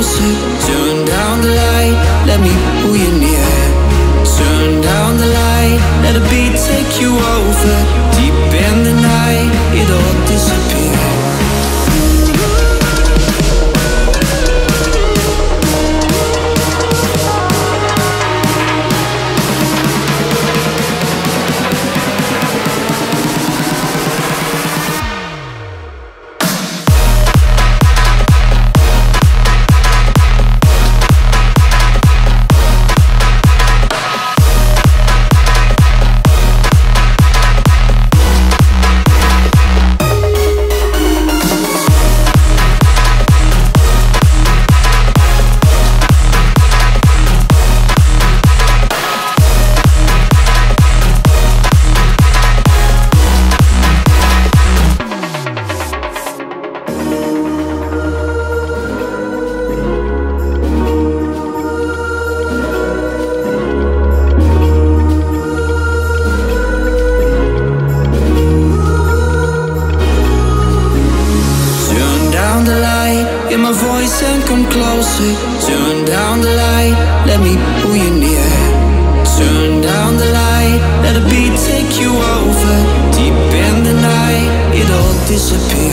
closer. Turn down the light, let me pull you near. Turn down the light, let the beat take you over. Deep in the night, it all disappears. And come closer. Turn down the light, let me pull you near. Turn down the light, let the beat take you over. Deep in the night, it all disappears.